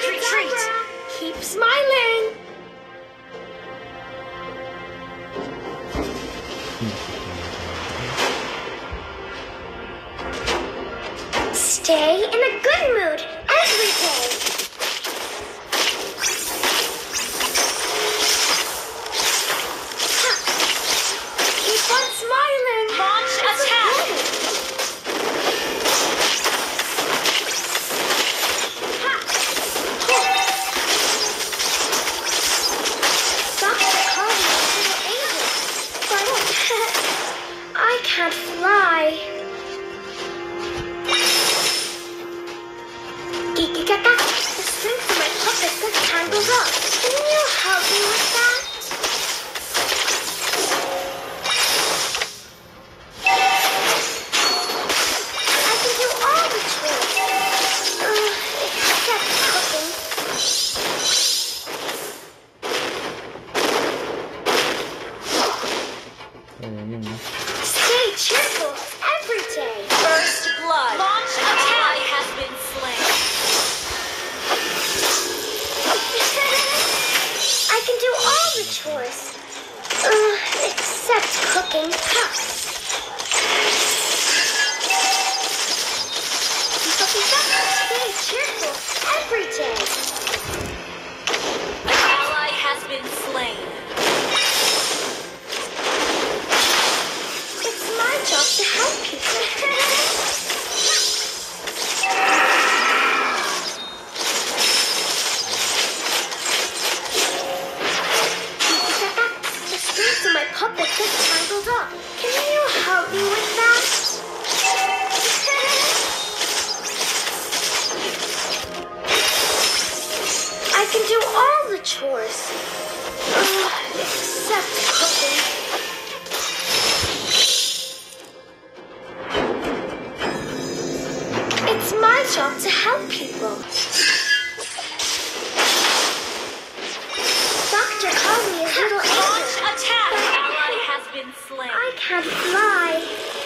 retreat. Keep smiling. Stay in a good mood every day. Keep on smiling. Launch attack. Dr. Carly is a little angel, but I can't fly. Geeky Gaga, the strings of my puppet got tangled up. Can you help me with that? I can do all the chores, except cooking. Stay cheerful every day. First blood. Launch attack has been slain. I can do all the chores, except cooking. Stay cheerful every day. An ally has been slain. It's my job to help people. The strings of my puppet get tangled up. Can you help me with that? I can do all the chores, except cooking. It's my job to help people. Dr. Carly is little Launch angel. attack. Ally has been slain. I can't fly.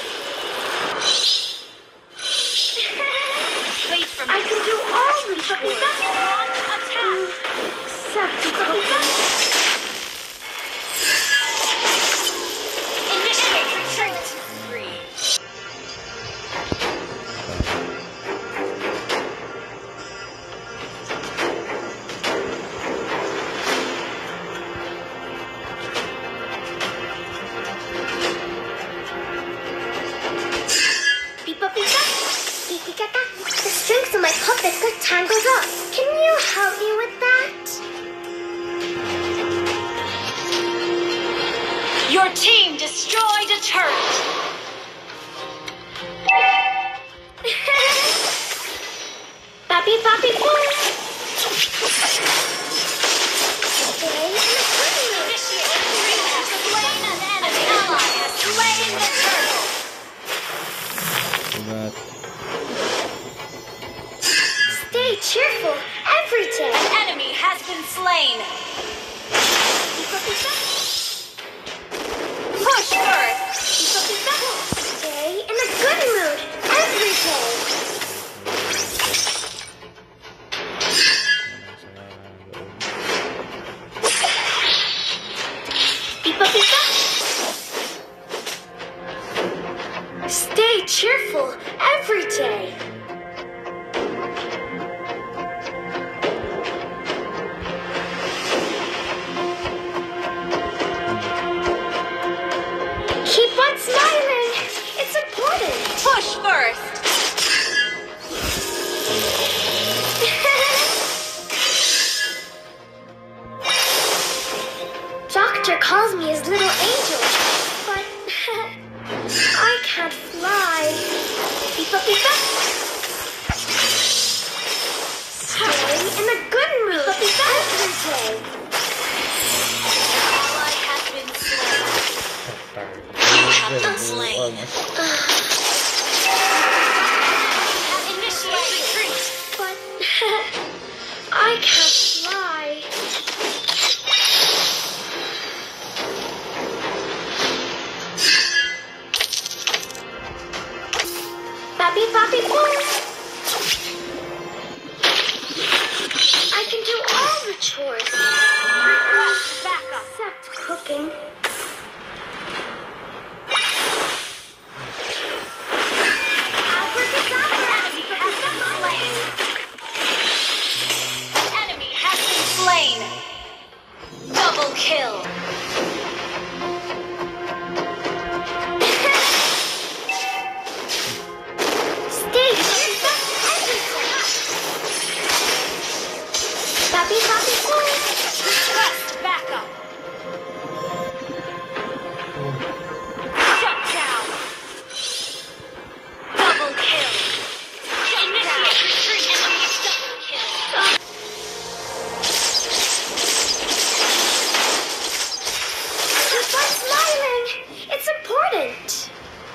Wait for me. I can do all the chores, Launch attack. except cooking. Initiate retreat. 3. Beep-a, beep-a, beep-a-ga-ga. The strings of my puppet got tangled up. Can you help me with that? Your team destroyed a turret. Bappy, bappy, boy. Stay in the good mood. Initiate retreat. Slain an enemy. Ally has slain the turtle. Stay cheerful every day. An enemy has been slain. Beep-a, beep-a. Push first. Beep-a, beep-a. Stay in a good mood every day. Beep-a, beep-a. Stay cheerful every day. Keep on smiling. It's important. Push first. Doctor calls me his little angel, but I can't fly. Beep-a, beep-a. Stay in a good mood every day. Ally has been slain. Initiate retreat. But I can't fly. Bappy, bappy, boy. I Papi, papi, boom. Request backup. Shut down. Double kill. Initiate retreat. Enemy double kill. Keep on smiling. It's important.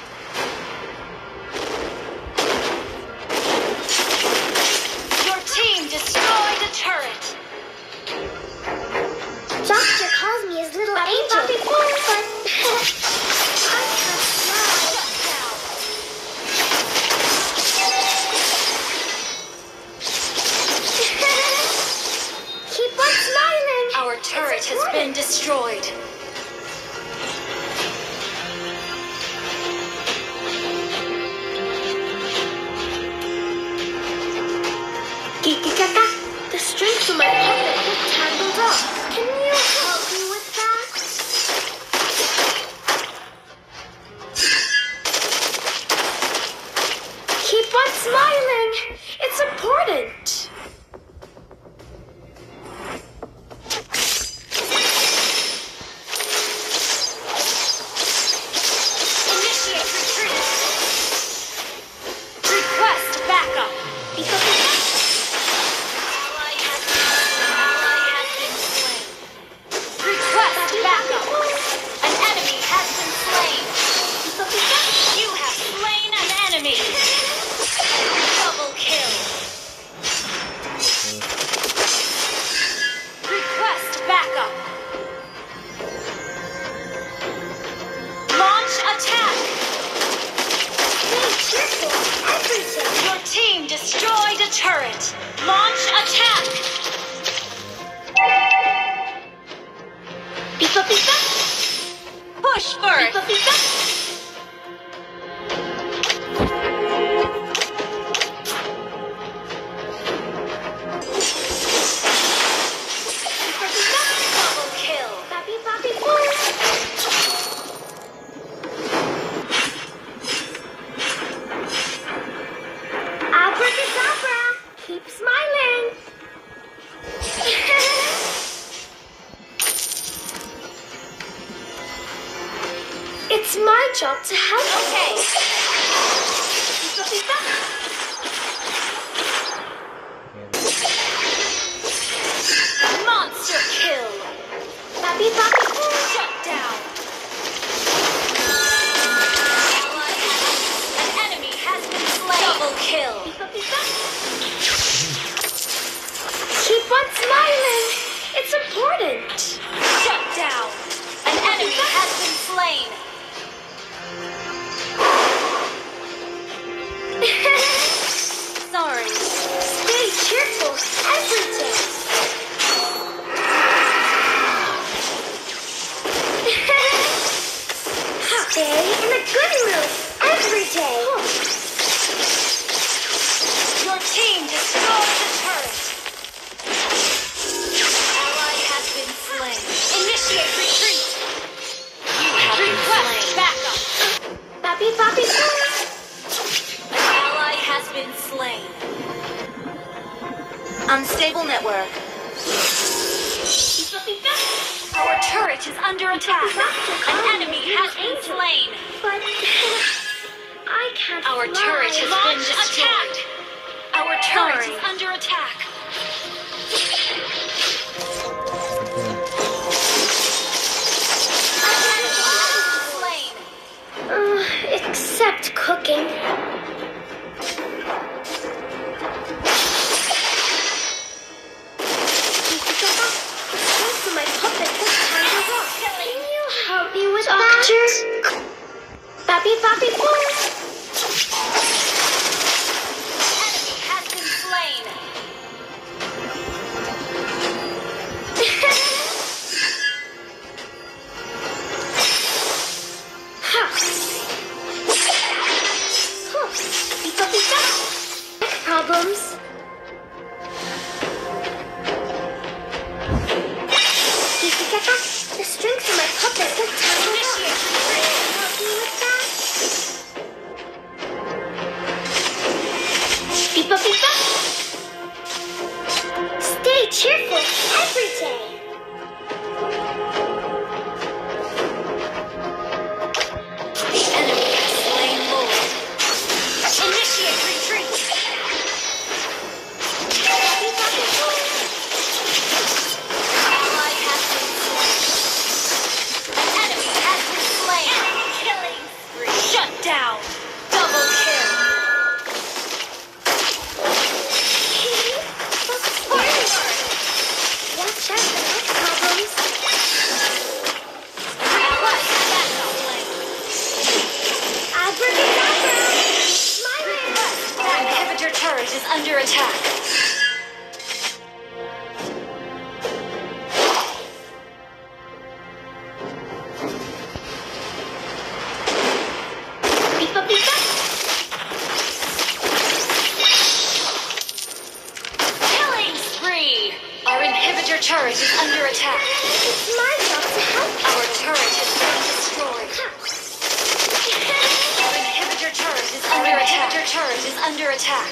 Your team destroyed a turret. Doctor calls me his little Papi, angel, papi, but I can't fly. Shut down. Keep on smiling. Our turret has been destroyed. Kikikaka, the strings of my puppet have tangled up. Can you help me with that? Keep on smiling. It's important. Initiate retreat. Request backup. Ally has been slain. Request backup. An enemy has been slain. You have slain an enemy. Double kill. Request backup. Launch attack. Stay cheerful. Everything. Your team destroyed a turret. Launch attack. Pika pika. Push first. Pika pika. Pika pika. Double kill. Papi papi boom. Abracadabra. Keep smiling. It's my job to help. Okay. Pika pika. Monster kill. Papi papi boom. Shut down. An enemy has been slain. Double kill. Pika pika. Keep on smiling. It's important. Shut down. An enemy has been slain. Sorry. Stay cheerful every day. Stay in a good mood every day. Your team destroyed the turret. Ally has been slain. Initiate retreat. You have request backup. Papi papi boom. An ally has been slain. Unstable network. Pika pika. Our turret is under attack. An enemy has been slain. But I can't Our fly. turret has been destroyed. Our turret is under attack. An enemy has been slain. Except cooking. My puppet has tangled up. Can you help me with Doctor? Papi papi boom. Enemy has been slain. Ha. Huh. Pika pika. Problems. Pika-pika, the strings of my puppet have tangled up. Initiate retreat. Help me with that? Stay cheerful every day. The enemy has slain Lord. Initiate retreat. Ally has been slain. An enemy has been slain. Killing spree. Shut down. Double kill. Watch out for health problems. Request backup. Abracadabra! My Our inhibitor turret is under attack. Beep up, beep up. Killing spree. Our inhibitor turret is under attack. It's my job to help you. Our turret has been destroyed. Our inhibitor turret is under attack. Inhibitor turret is under attack.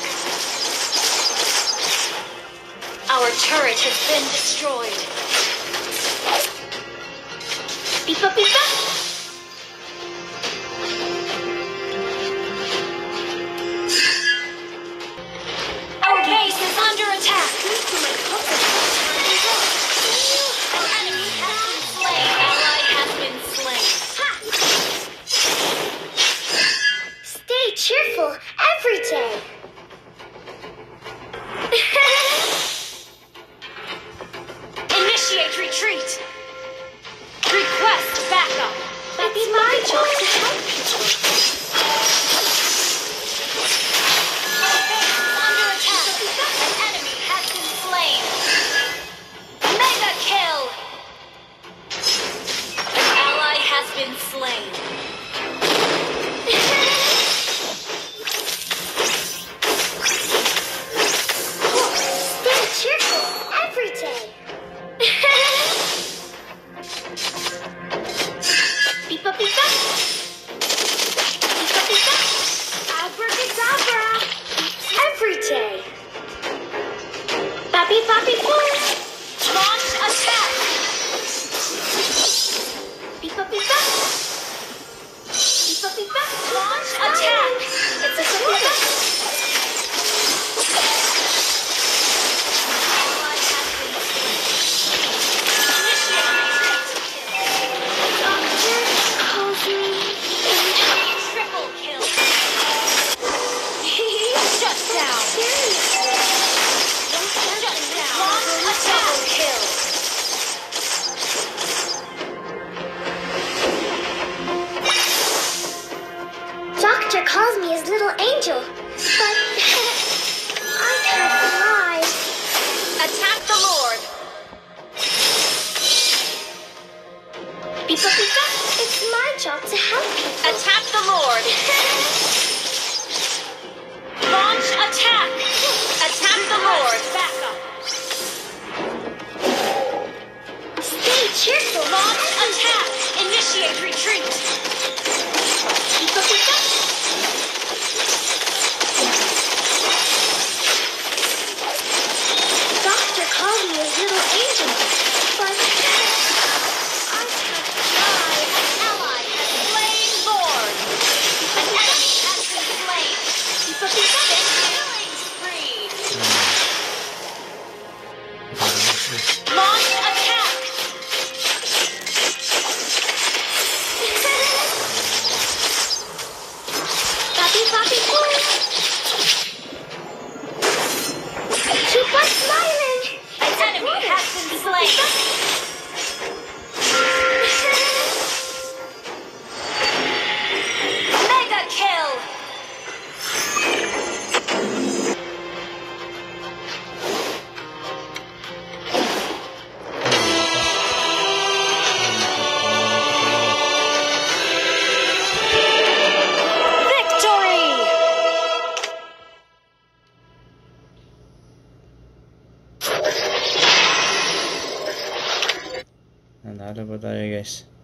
Our turret has been destroyed. Beep up, beep up. Our base is under attack. An enemy has been slain. Ally has been slain. Stay cheerful every day. Initiate retreat. Request backup. It's my job to help people. Our base is under attack. An enemy has been slain. Mega kill. An ally has been slain. Stay cheerful every day. Beep up, beep up. Beep up, beep up. Abracadabra. Every day. Bappy, bappy, boom. Launch attack. Beep up, beep up. Beep up, beep up. Launch attack. It's a surprise. Ally has been slain. Initiate retreat. Doctor calls me. Triple kill. Shut down. Seriously. Shut down. Launch attack. Kill. Doctor calls me his little angel, but I can't fly. Attack the Lord. Beep up, beep up. It's my job to help people. Attack the Lord. Launch attack. Attack the Lord. Backup. Stay cheerful. Launch attack. Initiate retreat. Beep up, beep up. Doctor called me his little angel, but I can't fly. Ally has slain Lord. An enemy has been slain. Beep up, beep up. Killing spree. Launch attack. Bappy, bappy, boom. Keep on smiling. An enemy has been slain. Mega kill. Victory. Nanalo po tayo guys.